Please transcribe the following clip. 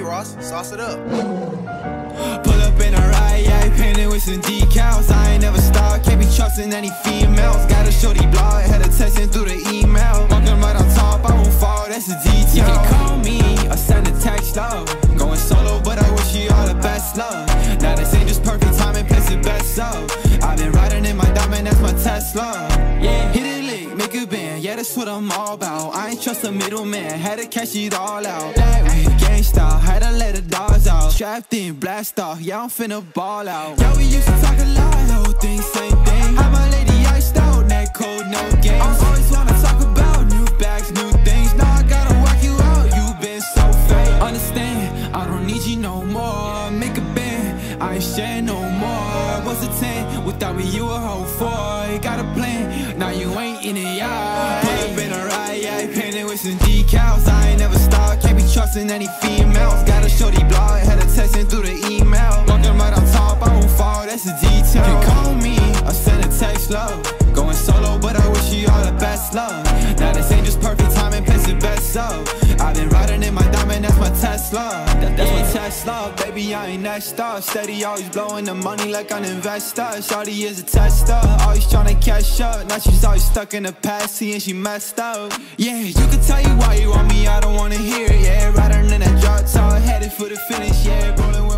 Ross, sauce it up. Pull up in a ride, yeah, painted with some decals. I ain't never stopped, can't be trusting any females. Got a shorty blog, had her texting through the email. Walking right on top, I won't fall, that's the detail. You can call me or send a text, love. Going solo, but I wish you all the best, love. Now this ain't just perfect timing, place it best, so I've been riding in my diamond, that's my Tesla. Yeah, hit it lick, make a band, yeah, that's what I'm all about. I ain't trust a middleman, had to cash it all out. That way, gang style, had to let the dogs out. Strapped in, blast off, yeah, I'm finna ball out. Yeah, we used to talk a lot, whole thing, same thing. Had my lady iced out, neck cold, no games. I always wanna talk about new bags, new things. Now I gotta work you out, you been so fake. Understand, I don't need you no more. Make a band, I ain't sharing no more. What's a 10? Without me, you a whole 4. You got a plan, now you ain't in it, yeah. Pull up in a ride, yeah, painted with some decals. I ain't never stopped, can't be trusting any females. Got a shorty blog, had her texting through the email. Walking right on top, I won't fall, that's the detail. You can call me or send a text, love. Going solo, but I wish you all the best, love. Now this ain't just perfect timing, place it best, so I've been riding in my diamond, that's my Tesla. That's my Tesla, baby, I ain't next up. Steady, always blowing the money like an investor. Shawty is a tester, always tryna catch up. Now she's always stuck in the past, seeing she messed up. Yeah, you can tell you why you want me, I don't wanna hear it, yeah. Riding in that drop top, headed for the finish, yeah. Rolling